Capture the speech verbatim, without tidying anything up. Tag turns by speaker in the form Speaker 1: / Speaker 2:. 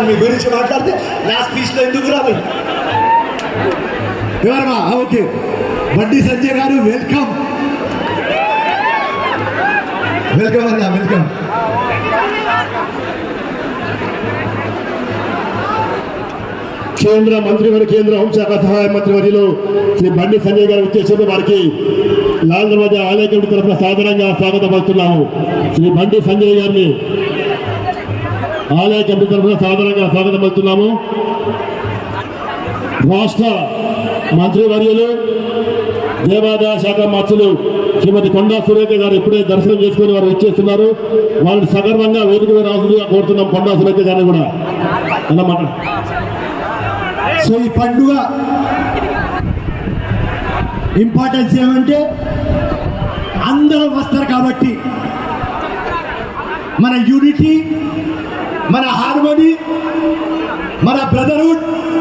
Speaker 1: నిమిషాలు మీ గురించి మాట్లాడితే నా స్పీచ్లో ఎందుకు రాదు ఎవరమ్మా? ఓకే, బండి సంజయ్ గారు వెల్కమ్ వెల్కమ్ అన్నా, వెల్కమ్. కేంద్ర మంత్రివర్గ కేంద్ర హోంశాఖ సహాయ మంత్రివర్యులు శ్రీ బండి సంజయ్ గారు వచ్చేసి వారికి లాల్ దర్వాజా ఆలయ కమిటీ తరఫున సాధారణంగా స్వాగతం పలుకుతున్నాము. శ్రీ బండి సంజయ్ గారిని ఆలయ కమిటీ తరఫున సాధారణంగా స్వాగతం పలుకుతున్నాము. రాష్ట్ర మంత్రివర్యులు దేవాదాయ శాఖ మంత్రులు శ్రీమతి కొండా సురేఖ గారు ఇప్పుడే దర్శనం చేసుకుని వారు ఇచ్చేస్తున్నారు. వారిని సగర్వంగా వేదిక మీద రావాల్సిందిగా కోరుతున్నాం. కొండా సురేఖ గారిని కూడా అన్నమాట. సో ఈ పండుగ ఇంపార్టెన్స్ ఏమంటే అందరూ వస్తారు కాబట్టి మన యూనిటీ, మన హార్మోనీ, మన బ్రదర్హుడ్